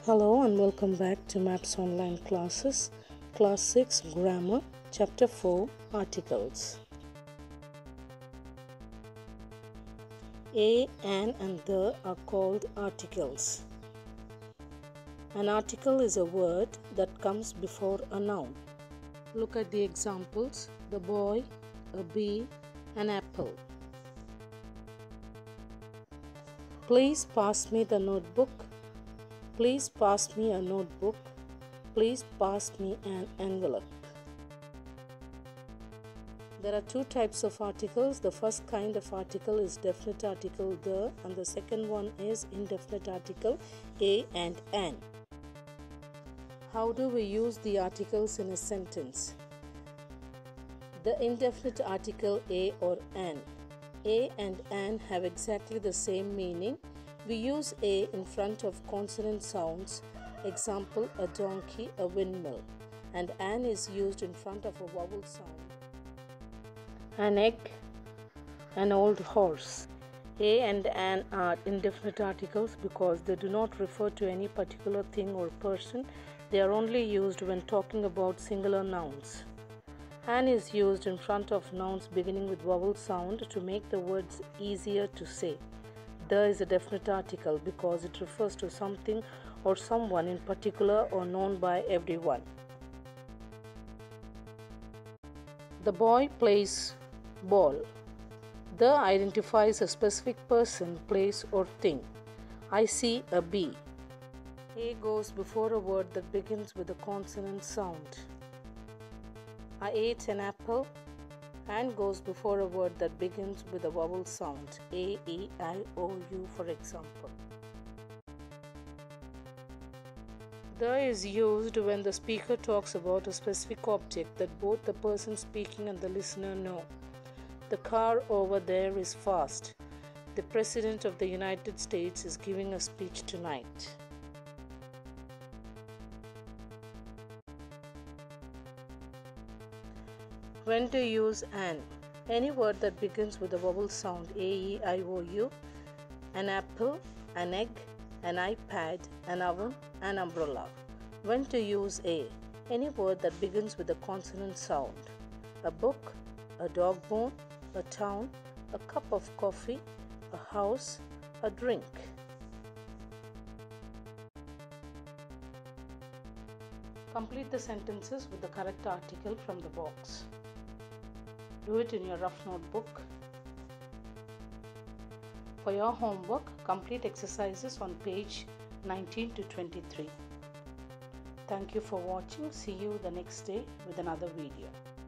Hello and welcome back to Maps Online Classes, Class 6 Grammar, Chapter 4 Articles. A, an and the are called articles. An article is a word that comes before a noun. Look at the examples: the boy, a bee, an apple. Please pass me the notebook. Please pass me a notebook. Please pass me an envelope. There are two types of articles. The first kind of article is definite article the, and the second one is indefinite article a and an. How do we use the articles in a sentence? The indefinite article a or an. A and an have exactly the same meaning. We use a in front of consonant sounds, example, a donkey, a windmill, and an is used in front of a vowel sound, an egg, an old horse. A and an are indefinite articles because they do not refer to any particular thing or person. They are only used when talking about singular nouns. An is used in front of nouns beginning with vowel sound to make the words easier to say. The is a definite article because it refers to something or someone in particular or known by everyone. The boy plays ball. The identifies a specific person, place, or thing. I see a bee. A goes before a word that begins with a consonant sound. I ate an apple. And goes before a word that begins with a vowel sound, a, e, I, o, u, for example. The is used when the speaker talks about a specific object that both the person speaking and the listener know. The car over there is fast. The President of the United States is giving a speech tonight. When to use an. Any word that begins with a vowel sound a, e, I, o, u. An apple, an egg, an iPad, an oven, an umbrella. When to use a. Any word that begins with a consonant sound. A book, a dog bone, a town, a cup of coffee, a house, a drink. Complete the sentences with the correct article from the box. Do it in your rough notebook. For your homework, complete exercises on page 19 to 23. Thank you for watching. See you the next day with another video.